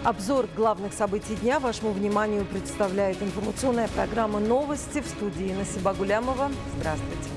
Обзор главных событий дня вашему вниманию представляет информационная программа «Новости» в студии Насиба Гулямова. Здравствуйте.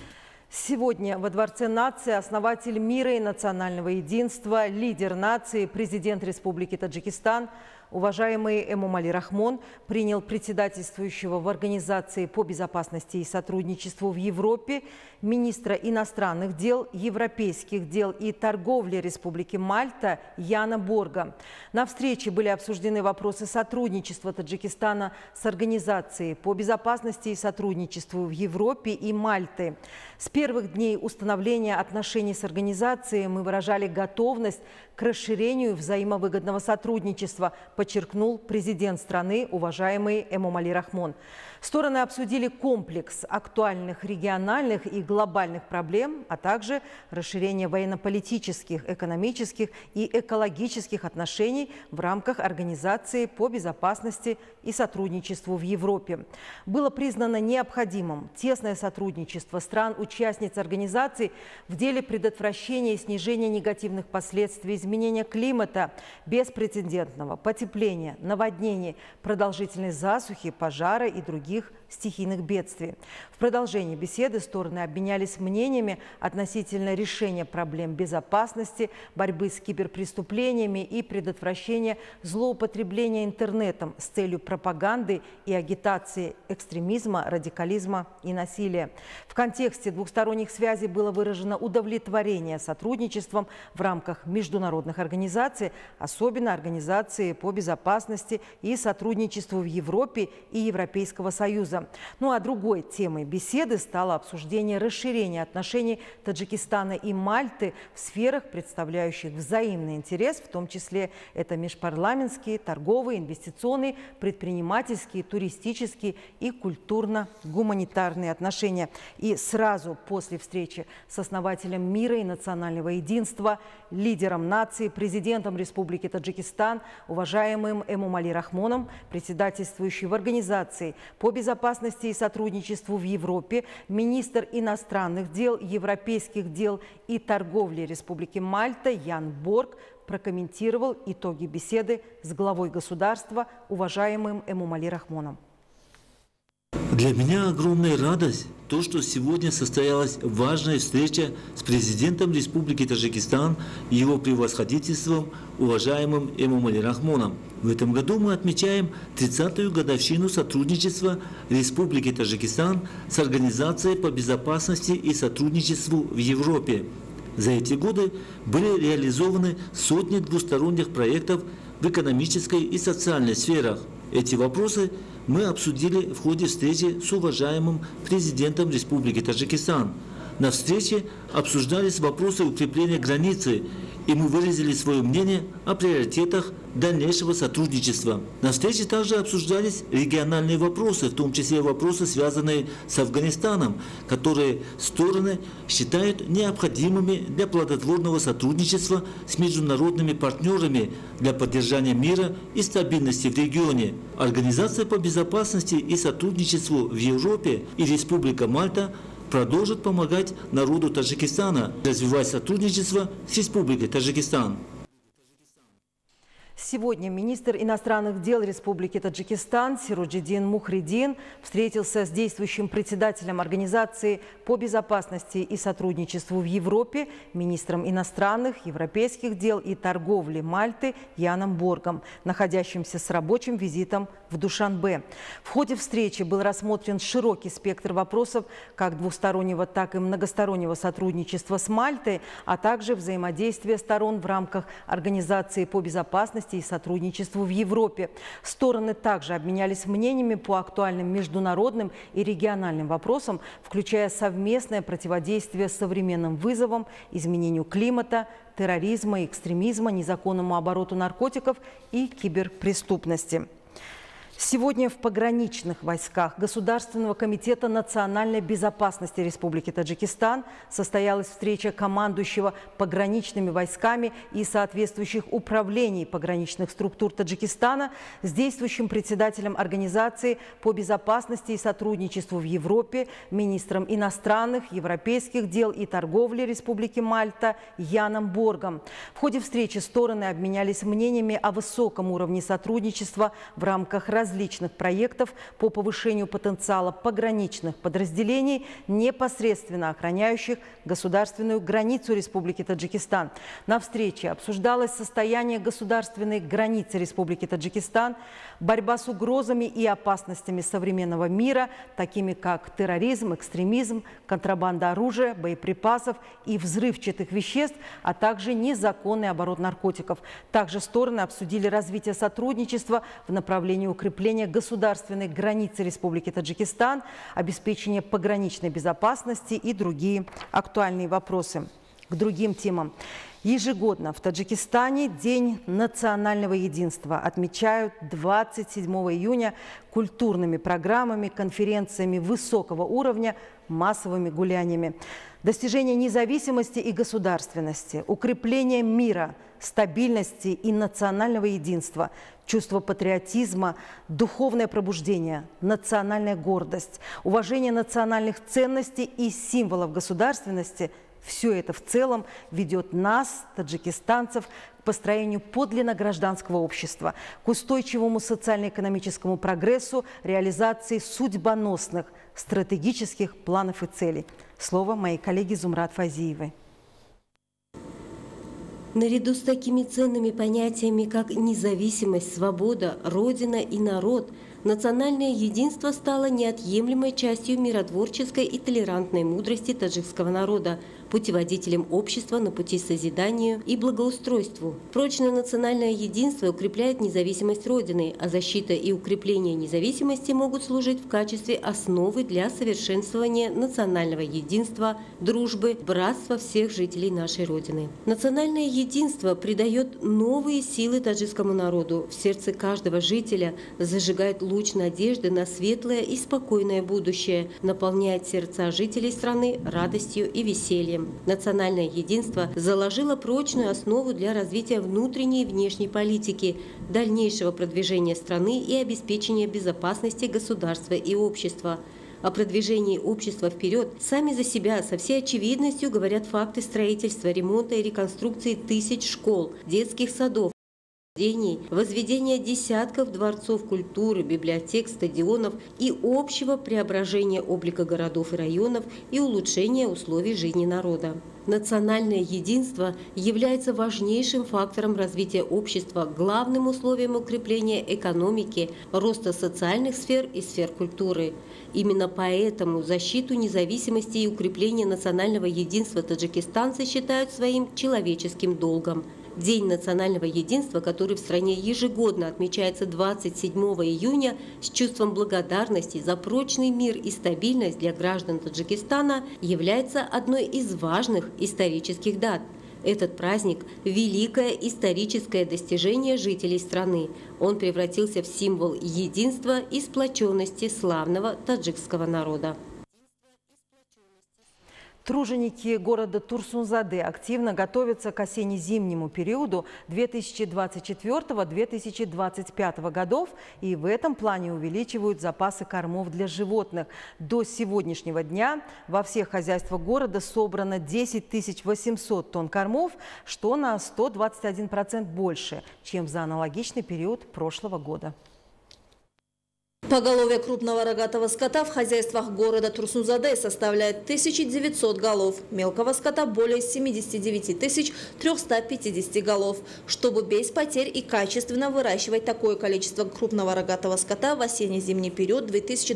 Сегодня во Дворце нации основатель мира и национального единства, лидер нации, президент Республики Таджикистан, уважаемый Эмомали Рахмон принял председательствующего в Организации по безопасности и сотрудничеству в Европе министра иностранных дел, европейских дел и торговли Республики Мальта Яна Борга. На встрече были обсуждены вопросы сотрудничества Таджикистана с Организацией по безопасности и сотрудничеству в Европе и Мальты. С первых дней установления отношений с организацией мы выражали готовность к расширению взаимовыгодного сотрудничества, подчеркнул президент страны, уважаемый Эмомали Рахмон. Стороны обсудили комплекс актуальных региональных и глобальных проблем, а также расширение военно-политических, экономических и экологических отношений в рамках Организации по безопасности и сотрудничеству в Европе. Было признано необходимым тесное сотрудничество стран-участниц организации в деле предотвращения и снижения негативных последствий изменения климата, беспрецедентного потепления, наводнений, продолжительной засухи, пожара и других стихийных бедствий. В продолжении беседы стороны обменялись мнениями относительно решения проблем безопасности, борьбы с киберпреступлениями и предотвращения злоупотребления интернетом с целью пропаганды и агитации экстремизма, радикализма и насилия. В контексте двухсторонних связей было выражено удовлетворение сотрудничеством в рамках международных организаций, особенно Организации по безопасности и сотрудничеству в Европе и Европейского Союза. Ну а другой темой беседы стало обсуждение расширения отношений Таджикистана и Мальты в сферах, представляющих взаимный интерес, в том числе это межпарламентские, торговые, инвестиционные, предпринимательские, туристические и культурно-гуманитарные отношения. И сразу после встречи с основателем мира и национального единства, лидером нации, президентом Республики Таджикистан, уважаемым Эмомали Рахмоном, председательствующий в Организации по безопасности и сотрудничеству в Европе, министр иностранных дел, европейских дел и торговли Республики Мальта Ян Борг прокомментировал итоги беседы с главой государства, уважаемым Эмомали Рахмоном. Для меня огромная радость то, что сегодня состоялась важная встреча с президентом Республики Таджикистан и его превосходительством, уважаемым Эмомали Рахмоном. В этом году мы отмечаем 30-ю годовщину сотрудничества Республики Таджикистан с Организацией по безопасности и сотрудничеству в Европе. За эти годы были реализованы сотни двусторонних проектов в экономической и социальной сферах. Эти вопросы мы обсудили в ходе встречи с уважаемым президентом Республики Таджикистан. На встрече обсуждались вопросы укрепления границы, и мы выразили свое мнение о приоритетах дальнейшего сотрудничества. На встрече также обсуждались региональные вопросы, в том числе вопросы, связанные с Афганистаном, которые стороны считают необходимыми для плодотворного сотрудничества с международными партнерами для поддержания мира и стабильности в регионе. Организация по безопасности и сотрудничеству в Европе и Республика Мальта продолжит помогать народу Таджикистана развивать сотрудничество с Республикой Таджикистан. Сегодня министр иностранных дел Республики Таджикистан Сироджиддин Мухридин встретился с действующим председателем Организации по безопасности и сотрудничеству в Европе, министром иностранных, европейских дел и торговли Мальты Яном Боргом, находящимся с рабочим визитом в Душанбе. В ходе встречи был рассмотрен широкий спектр вопросов как двустороннего, так и многостороннего сотрудничества с Мальтой, а также взаимодействия сторон в рамках Организации по безопасности и сотрудничеству в Европе. Стороны также обменялись мнениями по актуальным международным и региональным вопросам, включая совместное противодействие современным вызовам, изменению климата, терроризма, экстремизма, незаконному обороту наркотиков и киберпреступности. Сегодня в пограничных войсках Государственного комитета национальной безопасности Республики Таджикистан состоялась встреча командующего пограничными войсками и соответствующих управлений пограничных структур Таджикистана с действующим председателем Организации по безопасности и сотрудничеству в Европе, министром иностранных, европейских дел и торговли Республики Мальта Яном Боргом. В ходе встречи стороны обменялись мнениями о высоком уровне сотрудничества в рамках различных проектов по повышению потенциала пограничных подразделений, непосредственно охраняющих государственную границу Республики Таджикистан. На встрече обсуждалось состояние государственной границы Республики Таджикистан, борьба с угрозами и опасностями современного мира, такими как терроризм, экстремизм, контрабанда оружия, боеприпасов и взрывчатых веществ, а также незаконный оборот наркотиков. Также стороны обсудили развитие сотрудничества в направлении укрепления государственной границы Республики Таджикистан, обеспечения пограничной безопасности и другие актуальные вопросы. К другим темам. Ежегодно в Таджикистане День национального единства отмечают 27 июня культурными программами, конференциями высокого уровня, массовыми гуляниями. Достижение независимости и государственности, укрепление мира, стабильности и национального единства, чувство патриотизма, духовное пробуждение, национальная гордость, уважение национальных ценностей и символов государственности – все это в целом ведет нас, таджикистанцев, к построению подлинно гражданского общества, к устойчивому социально-экономическому прогрессу, реализации судьбоносных стратегических планов и целей. Слово моей коллеги Зумрат Фазиевой. Наряду с такими ценными понятиями, как независимость, свобода, родина и народ, национальное единство стало неотъемлемой частью миротворческой и толерантной мудрости таджикского народа, путеводителем общества на пути к созиданию и благоустройству. Прочное национальное единство укрепляет независимость Родины, а защита и укрепление независимости могут служить в качестве основы для совершенствования национального единства, дружбы, братства всех жителей нашей Родины. Национальное единство придает новые силы таджикскому народу. В сердце каждого жителя зажигает луч надежды на светлое и спокойное будущее, наполняет сердца жителей страны радостью и весельем. Национальное единство заложило прочную основу для развития внутренней и внешней политики, дальнейшего продвижения страны и обеспечения безопасности государства и общества. О продвижении общества вперед сами за себя со всей очевидностью говорят факты строительства, ремонта и реконструкции тысяч школ, детских садов, возведения десятков дворцов культуры, библиотек, стадионов и общего преображения облика городов и районов и улучшения условий жизни народа. Национальное единство является важнейшим фактором развития общества, главным условием укрепления экономики, роста социальных сфер и сфер культуры. Именно поэтому защиту независимости и укрепление национального единства таджикистанцы считают своим человеческим долгом. День национального единства, который в стране ежегодно отмечается 27 июня с чувством благодарности за прочный мир и стабильность для граждан Таджикистана, является одной из важных исторических дат. Этот праздник – великое историческое достижение жителей страны. Он превратился в символ единства и сплоченности славного таджикского народа. Труженики города Турсунзаде активно готовятся к осенне-зимнему периоду 2024-2025 годов и в этом плане увеличивают запасы кормов для животных. До сегодняшнего дня во всех хозяйствах города собрано 10 800 тонн кормов, что на 121% больше, чем за аналогичный период прошлого года. Поголовье крупного рогатого скота в хозяйствах города Турсунзаде составляет 1900 голов, мелкого скота более 79 350 голов. Чтобы без потерь и качественно выращивать такое количество крупного рогатого скота в осенне-зимний период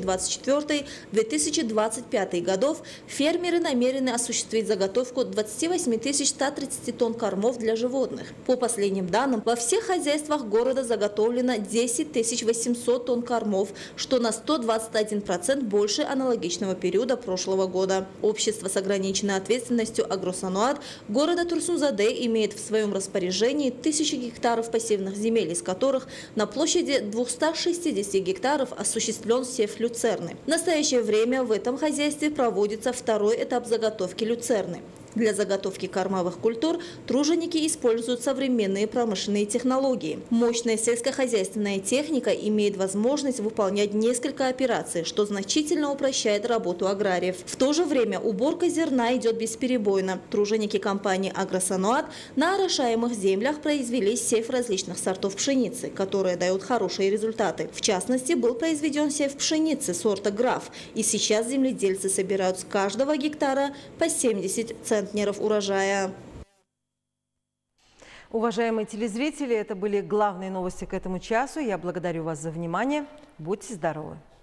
2024-2025 годов, фермеры намерены осуществить заготовку 28 130 тонн кормов для животных. По последним данным, во всех хозяйствах города заготовлено 10 800 тонн кормов, что на 121% больше аналогичного периода прошлого года. Общество с ограниченной ответственностью «Агросануат» города Турсунзаде имеет в своем распоряжении 1000 гектаров пассивных земель, из которых на площади 260 гектаров осуществлен сев люцерны. В настоящее время в этом хозяйстве проводится второй этап заготовки люцерны. Для заготовки кормовых культур труженики используют современные промышленные технологии. Мощная сельскохозяйственная техника имеет возможность выполнять несколько операций, что значительно упрощает работу аграриев. В то же время уборка зерна идет бесперебойно. Труженики компании «Агросануат» на орошаемых землях произвели сев различных сортов пшеницы, которые дают хорошие результаты. В частности, был произведен сев пшеницы сорта «Граф», и сейчас земледельцы собирают с каждого гектара по 70 центнеров урожая. Уважаемые телезрители, это были главные новости к этому часу. Я благодарю вас за внимание. Будьте здоровы!